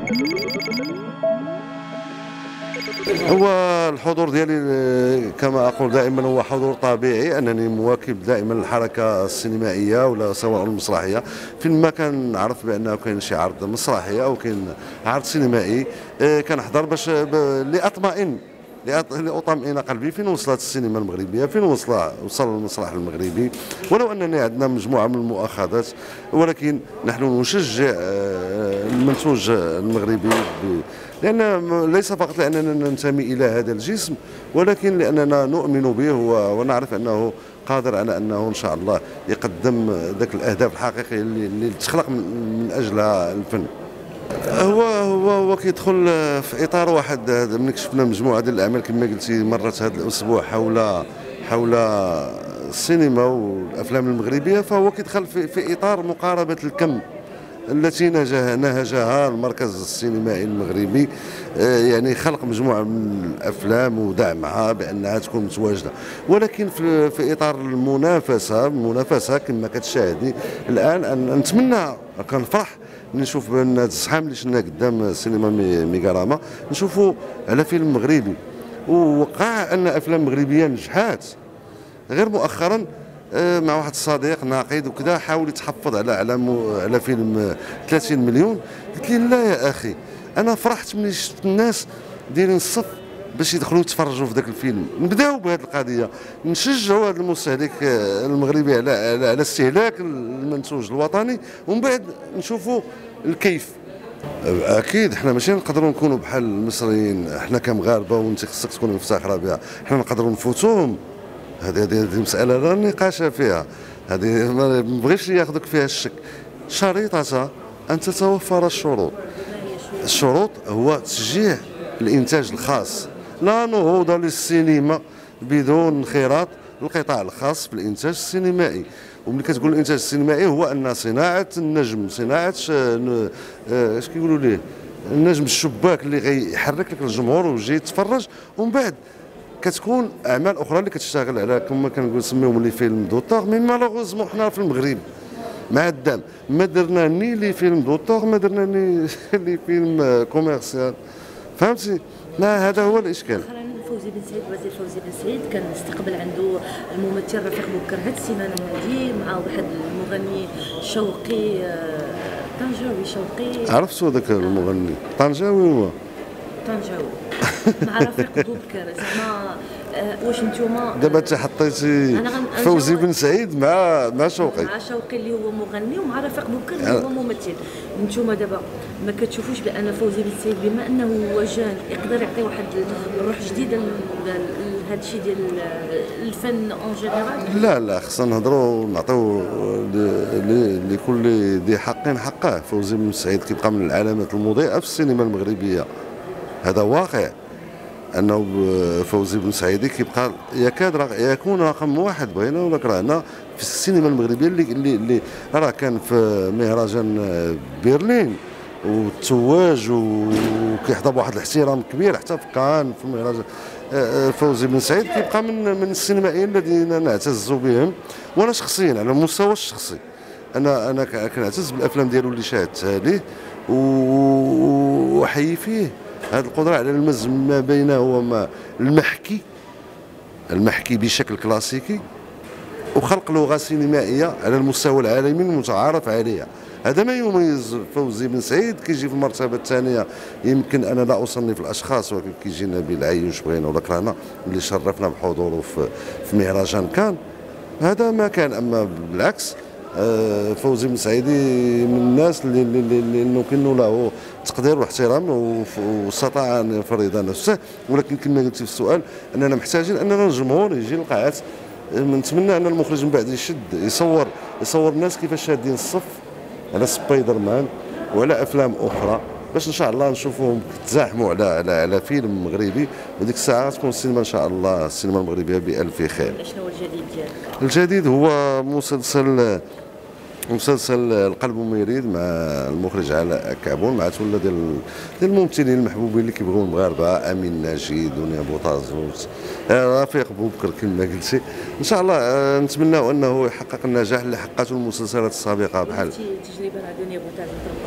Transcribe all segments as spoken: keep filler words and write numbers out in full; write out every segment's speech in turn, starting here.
هو الحضور ديالي كما أقول دائما هو حضور طبيعي، أنني مواكب دائما الحركة السينمائية ولا سواء المسرحية. فين ما كنعرف بأنه كاين شي عرض مسرحي أو كاين عرض سينمائي كنحضر باش لأطمئن لأطمئن قلبي فين وصلت السينما المغربية، فين وصل وصل المسرح المغربي. ولو أنني عندنا مجموعة من المؤاخذات، ولكن نحن نشجع المنتوج المغربي، لأن ليس فقط لأننا ننتمي إلى هذا الجسم، ولكن لأننا نؤمن به ونعرف أنه قادر على أنه إن شاء الله يقدم ذاك الأهداف الحقيقية اللي تخلق من أجلها الفن. هو هو هو كيدخل في اطار واحد. ملي شفنا مجموعه ديال الاعمال كما قلتي مرت هذا الاسبوع حول حول السينما والافلام المغربيه، فهو كيدخل في, في اطار مقاربه الكم التي نهجها المركز السينمائي المغربي، يعني خلق مجموعه من الافلام ودعمها بانها تكون متواجده. ولكن في, في اطار المنافسه المنافسه كما كتشاهدي الان، أن نتمنى كنفرح نشوف بان الزحام اللي شفنا قدام سينما ميغاراما نشوفوا على فيلم مغربي. ووقع ان افلام مغربيه نجحات. غير مؤخرا مع واحد الصديق ناقد وكذا حاول يتحفظ على على على فيلم ثلاثين مليون. قلت له لا يا اخي، انا فرحت ملي شفت الناس دايرين الصف باش يدخلوا يتفرجوا في ذاك الفيلم. نبداو بهذه القضيه، نشجعوا هذا المستهلك المغربي على على استهلاك المنتوج الوطني، ومن بعد نشوفوا الكيف. اكيد احنا ماشي نقدروا نكونوا بحال المصريين، احنا كمغاربه وانت خصك تكون مفتخره بها، احنا نقدروا نفوتوهم. هذه هذه مساله لا نقاش فيها، هذه ما بغيتش ياخذوك فيها الشك. شريطه ان تتوفر الشروط. الشروط هو تشجيع الانتاج الخاص، لا نهوض للسينما بدون انخراط القطاع الخاص في الانتاج السينمائي. وملي كتقول الانتاج السينمائي هو ان صناعه النجم، صناعه اش كيقولوا ليه، النجم الشباك اللي غيحرك لك الجمهور ويجي يتفرج. ومن بعد كتكون اعمال اخرى اللي كتشتغل على كما كنقول نسميهم لي فيلم دوتور. مي مالوغوزمون حنا في المغرب مع الدم ما درنا ني لي فيلم دوتور، ما درنا ني لي فيلم كوميرسيال، فهمتي؟ لا هذا هو الاشكال. فوزي بن سعيد، وزير فوزي بن سعيد كان استقبل عنده الممثل رفيق بوكر هاد السيمانه هادي مع واحد المغني شوقي طنجاوي. شوقي عرفتو ذاك المغني طنجاوي هو طنجاوي مع رفيق بوكر. زعما واش نتوما دابا انت حطيتي فوزي بن سعيد مع مع شوقي مع شوقي اللي هو مغني ومع رفيق بوكر اللي هو ممثل. نتوما دابا ما كتشوفوش بان فوزي بن سعيد بما انه هو جان يقدر يعطي واحد الروح جديده لهذا الشيء ديال الفن اون جينيرال؟ لا لا، خصنا نهضروا ونعطيو لكل ذي حق حقه. فوزي بن سعيد كيبقى من العلامات المضيئه في السينما المغربيه، هذا واقع. انه فوزي بن سعيد كيبقى يكاد يكون رقم واحد بغينا ولا كرهنا في السينما المغربيه، اللي اللي, اللي راه كان في مهرجان برلين وتواج وكيحظى بواحد الاحترام كبير حتى في كان في مهرجان. فوزي بن سعيد كيبقى من من السينمائيين الذين نعتز بهم. وانا شخصيا على المستوى الشخصي انا انا كنعتز بالافلام ديالو اللي شاهدتها ليه، وحيي فيه هذه القدرة على المزج ما بينه وما المحكي المحكي بشكل كلاسيكي وخلق لغة سينمائية على المستوى العالمي المتعارف عليها. هذا ما يميز فوزي بن سعيد. كيجي في المرتبة الثانية يمكن أنا لا أصنف الأشخاص، ولكن كيجي نبيل عيوش بغينا ولا كرهنا اللي شرفنا بحضوره في في مهرجان كان. هذا ما كان. أما بالعكس فوزي بن سعيد من الناس اللي اللي نكن له تقدير واحترام واستطاع ان يفرض نفسه. ولكن كما قلت في السؤال اننا محتاجين اننا الجمهور يجي للقاعات. نتمنى ان المخرج من بعد يشد يصور يصور الناس كيفاش شادين الصف على سبايدر مان وعلى افلام اخرى، باش ان شاء الله نشوفوهم يتزاحموا على على على فيلم مغربي. وديك الساعه تكون السينما ان شاء الله السينما المغربيه بألف خير. شنو هو الجديد ديالك؟ الجديد هو مسلسل مسلسل القلب ما يريد مع المخرج علاء كعبون، مع ثله ديال ديال الممثلين المحبوبين اللي كيبغيو المغاربه، امين ناجي، دنيا بوطازوت، رفيق بوبكر كما قلتي. ان شاء الله نتمناو انه يحقق النجاح اللي حققته المسلسلات السابقه بحال التجربه مع دنيا بوطازوت.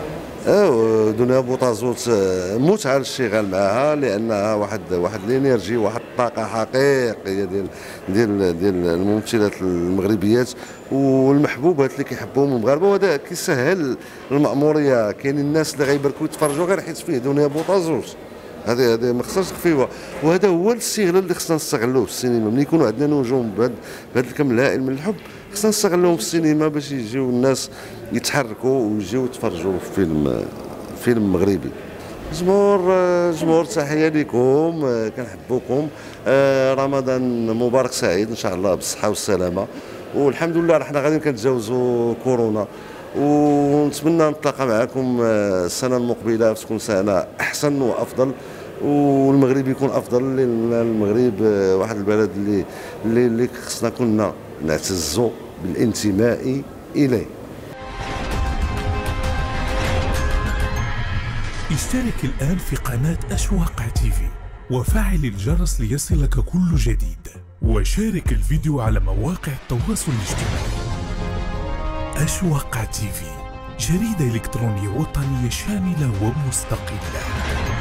اه دنيا بوطازوت متعه للاشتغال معها، لانها واحد واحد الانرجي، واحد الطاقه حقيقيه ديال ديال ديال الممثلات المغربيات والمحبوبات اللي كيحبوهم المغاربه، وهذا كيسهل المأموريه. كاينين الناس اللي غيبركوا يتفرجوا غير حيت فيه دنيا بوطازوت، هذه هذه ما خصناش نخفيوها، وهذا هو الاستغلال اللي خصنا نستغلوه في السينما. ملي يكونوا عندنا نجوم بهذا الكم الهائل من الحب، خصنا نستغلوهم في السينما باش يجيو الناس يتحركوا ويجيو يتفرجوا في فيلم فيلم مغربي. جمهور جمهور تحيه لكم، كنحبوكم. رمضان مبارك سعيد ان شاء الله بالصحه والسلامه، والحمد لله حنا غادي كنتجاوزوا كورونا، ونتمنى نتلاقى معكم السنه المقبله تكون سنه احسن وافضل، والمغرب يكون افضل، لان المغرب واحد البلد اللي اللي, اللي خصنا كنا نعتزوا بالانتماء اليه. اشترك الآن في قناة أشواق تيفي وفعل الجرس ليصلك كل جديد، وشارك الفيديو على مواقع التواصل الاجتماعي. أشواق تيفي، جريدة إلكترونية وطنية شاملة ومستقلة.